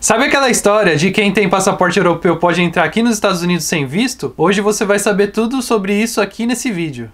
Sabe aquela história de quem tem passaporte europeu pode entrar aqui nos Estados Unidos sem visto? Hoje você vai saber tudo sobre isso aqui nesse vídeo.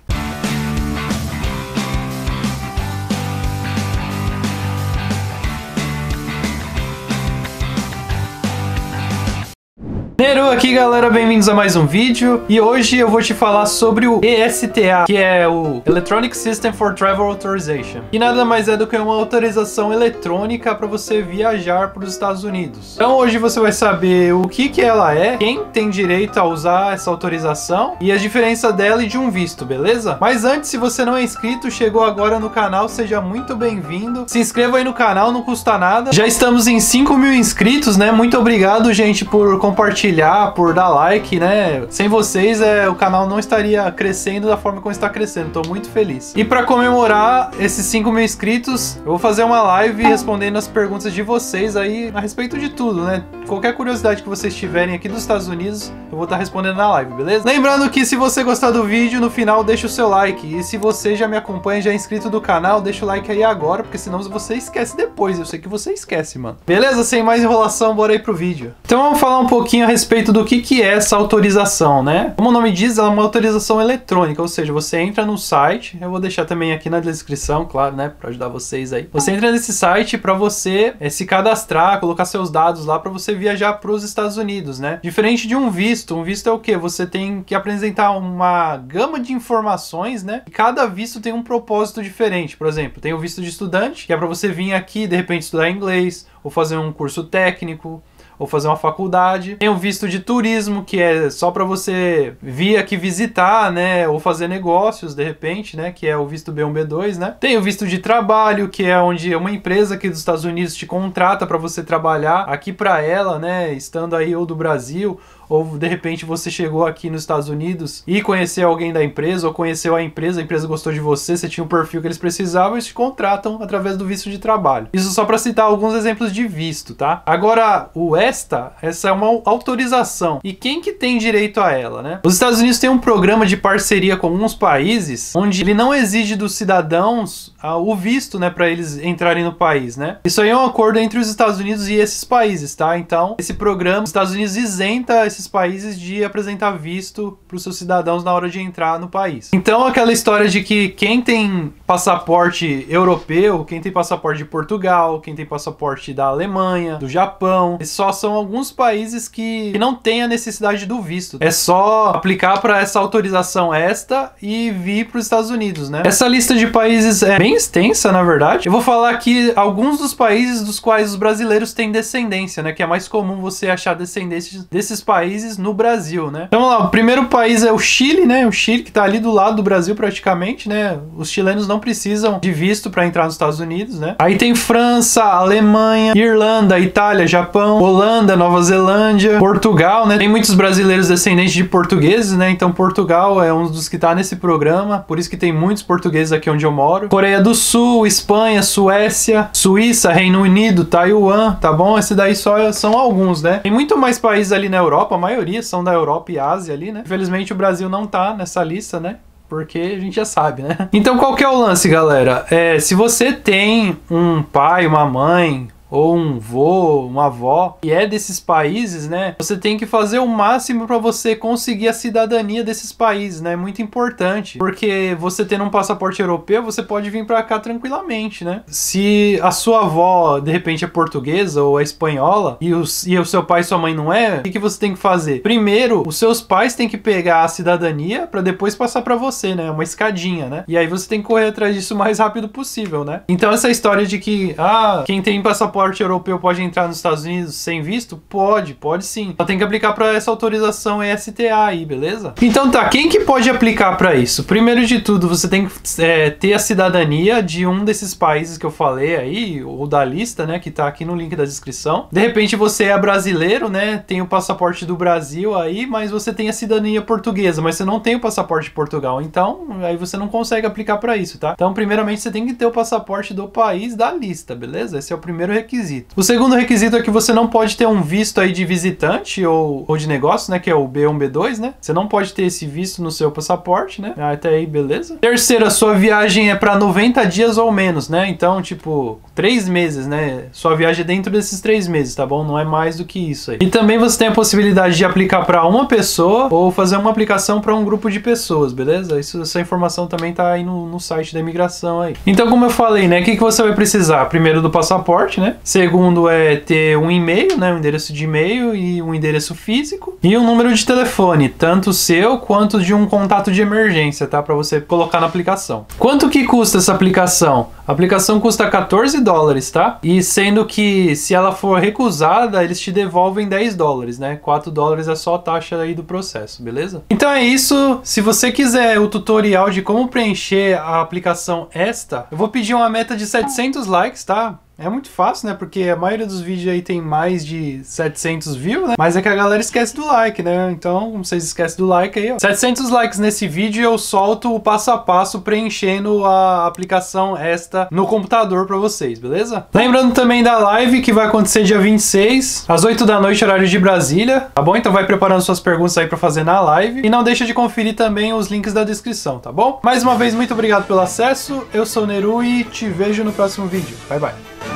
Neru aqui, galera, bem-vindos a mais um vídeo. E hoje eu vou te falar sobre o ESTA, que é o Electronic System for Travel Authorization, que nada mais é do que uma autorização eletrônica para você viajar para os Estados Unidos. Então hoje você vai saber o que ela é, quem tem direito a usar essa autorização e a diferença dela e de um visto, beleza? Mas antes, se você não é inscrito, chegou agora no canal, seja muito bem-vindo. Se inscreva aí no canal, não custa nada. Já estamos em 5.000 inscritos, né? Muito obrigado, gente, por compartilhar, por dar like, né? Sem vocês, o canal não estaria crescendo da forma como está crescendo. Tô muito feliz. E para comemorar esses 5.000 inscritos, eu vou fazer uma live respondendo as perguntas de vocês aí a respeito de tudo, né? Qualquer curiosidade que vocês tiverem aqui dos Estados Unidos, eu vou estar respondendo na live, beleza? Lembrando que se você gostar do vídeo, no final deixa o seu like. E se você já me acompanha, já é inscrito do canal, deixa o like aí agora, porque senão você esquece depois. Eu sei que você esquece, mano. Beleza? Sem mais enrolação, bora aí pro vídeo. Então vamos falar um pouquinho a respeito do que é essa autorização, né? Como o nome diz, ela é uma autorização eletrônica, ou seja, você entra no site, eu vou deixar também aqui na descrição, claro, né, para ajudar vocês aí. Você entra nesse site para você se cadastrar, colocar seus dados lá para você viajar para os Estados Unidos, né? Diferente de um visto é o quê? Você tem que apresentar uma gama de informações, né? E cada visto tem um propósito diferente. Por exemplo, tem o visto de estudante, que é para você vir aqui, de repente, estudar inglês, ou fazer um curso técnico, ou fazer uma faculdade. Tem o visto de turismo, que é só para você vir aqui visitar, né, ou fazer negócios, de repente, né, que é o visto B1, B2, né. Tem o visto de trabalho, que é onde uma empresa aqui dos Estados Unidos te contrata para você trabalhar aqui para ela, né, estando aí ou do Brasil, ou de repente você chegou aqui nos Estados Unidos e conheceu alguém da empresa, ou conheceu a empresa gostou de você, você tinha o perfil que eles precisavam, eles te contratam através do visto de trabalho. Isso só para citar alguns exemplos de visto, tá? Agora, o ESTA, essa é uma autorização. E quem que tem direito a ela, né? Os Estados Unidos têm um programa de parceria com alguns países, onde ele não exige dos cidadãos o visto, né, para eles entrarem no país, né? Isso aí é um acordo entre os Estados Unidos e esses países, tá? Então, esse programa, os Estados Unidos isenta esses países de apresentar visto para os seus cidadãos na hora de entrar no país. Então, aquela história de que quem tem passaporte europeu, quem tem passaporte de Portugal, quem tem passaporte da Alemanha, do Japão, esses só são alguns países que não têm a necessidade do visto. É só aplicar para essa autorização ESTA e vir para os Estados Unidos, né? Essa lista de países é bem extensa, na verdade. Eu vou falar aqui alguns dos países dos quais os brasileiros têm descendência, né? Que é mais comum você achar descendência desses países no Brasil, né? Então, vamos lá. O primeiro país é o Chile, né? O Chile, que tá ali do lado do Brasil praticamente, né? Os chilenos não precisam de visto para entrar nos Estados Unidos, né? Aí tem França, Alemanha, Irlanda, Itália, Japão, Holanda, Nova Zelândia, Portugal, né? Tem muitos brasileiros descendentes de portugueses, né? Então Portugal é um dos que tá nesse programa, por isso que tem muitos portugueses aqui onde eu moro. Coreia do Sul, Espanha, Suécia, Suíça, Reino Unido, Taiwan, tá bom? Esse daí só são alguns, né? Tem muito mais países ali na Europa, a maioria são da Europa e Ásia ali, né? Infelizmente o Brasil não tá nessa lista, né? Porque a gente já sabe, né? Então qual que é o lance, galera? Se você tem um pai, uma mãe, ou um vô, uma avó, que é desses países, né? Você tem que fazer o máximo para você conseguir a cidadania desses países, né? É muito importante, porque você tendo um passaporte europeu, você pode vir para cá tranquilamente, né? Se a sua avó, de repente, é portuguesa ou é espanhola, e o seu pai e sua mãe não é, o que você tem que fazer? Primeiro, os seus pais têm que pegar a cidadania para depois passar para você, né? Uma escadinha, né? E aí você tem que correr atrás disso o mais rápido possível, né? Então essa história de que, quem tem passaporte europeu pode entrar nos Estados Unidos sem visto? Pode sim. Só tem que aplicar para essa autorização ESTA aí, beleza? Então tá, quem que pode aplicar para isso? Primeiro de tudo, você tem que ter a cidadania de um desses países que eu falei aí, ou da lista, né, que tá aqui no link da descrição. De repente você é brasileiro, né, tem o passaporte do Brasil aí, mas você tem a cidadania portuguesa, mas você não tem o passaporte de Portugal, então aí você não consegue aplicar para isso, tá? Então primeiramente você tem que ter o passaporte do país da lista, beleza? Esse é o primeiro requisito. requisito. O segundo requisito é que você não pode ter um visto aí de visitante ou de negócio, né? Que é o B1, B2, né? Você não pode ter esse visto no seu passaporte, né? Até aí, beleza. Terceiro, a sua viagem é para 90 dias ou menos, né? Então, tipo, 3 meses, né? Sua viagem é dentro desses 3 meses, tá bom? Não é mais do que isso aí. E também você tem a possibilidade de aplicar para uma pessoa ou fazer uma aplicação para um grupo de pessoas, beleza? Essa informação também tá aí no site da imigração aí. Então, como eu falei, né? O que você vai precisar? Primeiro do passaporte, né? Segundo é ter um e-mail, né? Um endereço de e-mail e um endereço físico. E um número de telefone, tanto seu quanto de um contato de emergência, tá? Para você colocar na aplicação. Quanto que custa essa aplicação? A aplicação custa $14, tá? E sendo que se ela for recusada, eles te devolvem $10, né? $4 é só a taxa aí do processo, beleza? Então é isso. Se você quiser o tutorial de como preencher a aplicação esta, eu vou pedir uma meta de 700 likes, tá? É muito fácil, né? Porque a maioria dos vídeos aí tem mais de 700 views, né? Mas é que a galera esquece do like, né? Então, vocês esquecem do like aí, ó. 700 likes nesse vídeo e eu solto o passo a passo preenchendo a aplicação esta no computador pra vocês, beleza? Lembrando também da live que vai acontecer dia 26, às 8 da noite, horário de Brasília, tá bom? Então vai preparando suas perguntas aí pra fazer na live. E não deixa de conferir também os links da descrição, tá bom? Mais uma vez, muito obrigado pelo acesso. Eu sou o Neru e te vejo no próximo vídeo. Bye, bye.